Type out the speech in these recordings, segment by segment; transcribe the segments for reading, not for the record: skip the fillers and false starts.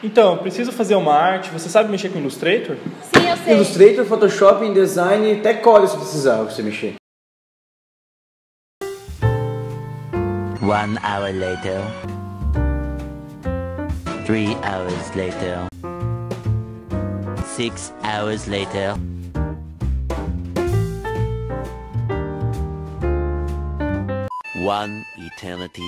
Então, preciso fazer uma arte. Você sabe mexer com Illustrator? Sim, eu sei. Illustrator, Photoshop, InDesign, até Corel se precisar você mexer. 1 hour later. 3 hours later. 6 hours later. One eternity.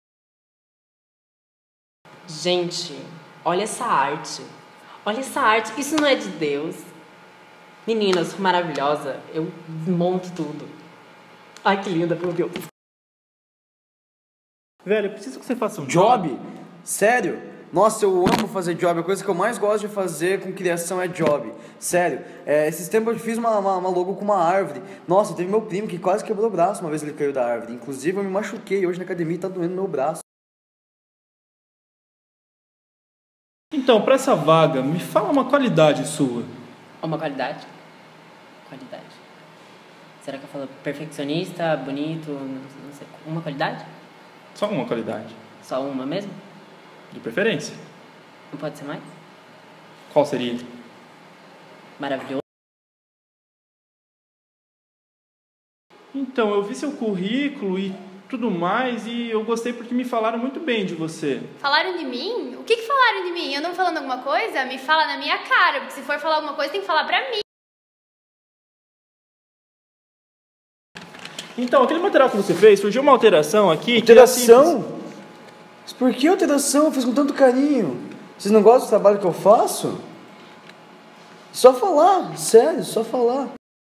Gente, olha essa arte. Olha essa arte. Isso não é de Deus. Menina, eu sou maravilhosa. Eu desmonto tudo. Ai, que linda, meu Deus. Velho, eu preciso que você faça um Job? Sério? Nossa, eu amo fazer job. A coisa que eu mais gosto de fazer com criação é job. Sério. Esses tempos eu fiz uma logo com uma árvore. Nossa, teve meu primo que quase quebrou o braço uma vez ele caiu da árvore. Inclusive, eu me machuquei hoje na academia e tá doendo meu braço. Então, pra essa vaga, me fala uma qualidade sua. Uma qualidade? Qualidade. Será que eu falo perfeccionista, bonito, não sei. Uma qualidade? Só uma qualidade. Só uma mesmo? De preferência. Não pode ser mais? Qual seria? Maravilhoso. Então, eu vi seu currículo e tudo mais e eu gostei porque me falaram muito bem de você. Falaram de mim? O que falaram de mim? Eu não falando alguma coisa? Me fala na minha cara, porque se for falar alguma coisa tem que falar pra mim. Então, aquele material que você fez, surgiu uma alteração aqui. Alteração? Mas por que alteração? Eu fiz com tanto carinho. Vocês não gostam do trabalho que eu faço? Só falar, sério, só falar.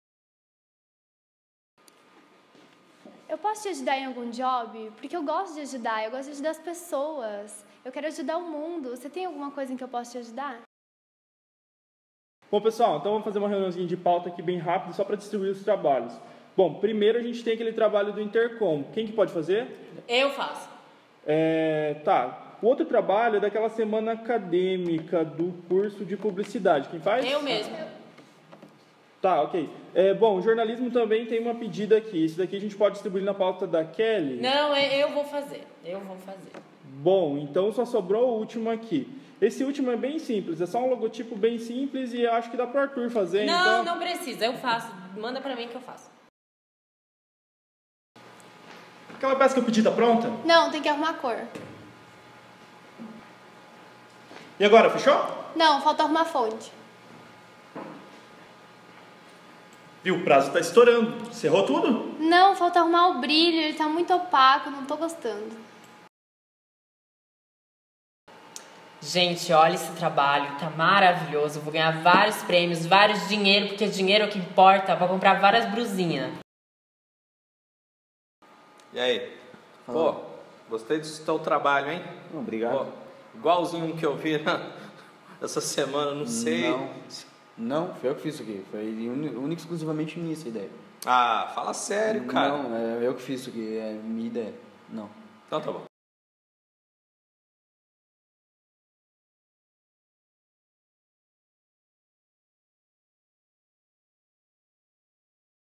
Eu posso te ajudar em algum job? Porque eu gosto de ajudar, eu gosto de ajudar as pessoas. Eu quero ajudar o mundo. Você tem alguma coisa em que eu possa te ajudar? Bom, pessoal, então vamos fazer uma reuniãozinha de pauta aqui bem rápido, só para distribuir os trabalhos. Bom, primeiro a gente tem aquele trabalho do Intercom. Quem que pode fazer? Eu faço. Tá. O outro trabalho é daquela semana acadêmica do curso de publicidade. Quem faz? Eu mesmo. Tá, ok. Bom, o jornalismo também tem uma pedida aqui. Esse daqui a gente pode distribuir na pauta da Kelly? Não, eu vou fazer. Eu vou fazer. Bom, então só sobrou o último aqui. Esse último é bem simples, é só um logotipo bem simples e acho que dá pro Arthur fazer. Não, então... não precisa, eu faço. Manda pra mim que eu faço. Aquela peça que eu pedi tá pronta? Não, tem que arrumar a cor. E agora, fechou? Não, falta arrumar a fonte. Viu, o prazo tá estourando. Você errou tudo? Não, falta arrumar o brilho, ele tá muito opaco, não tô gostando. Gente, olha esse trabalho, tá maravilhoso. Eu vou ganhar vários prêmios, vários dinheiro, porque dinheiro é o que importa. Vou comprar várias brusinhas. E aí? Pô, gostei do seu trabalho, hein? Obrigado. Pô, igualzinho um que eu vi essa semana, não sei. Não, foi eu que fiz isso aqui. Foi única e exclusivamente minha essa ideia. Ah, fala sério, cara. Não, é eu que fiz isso aqui, é minha ideia. Não. Então tá bom.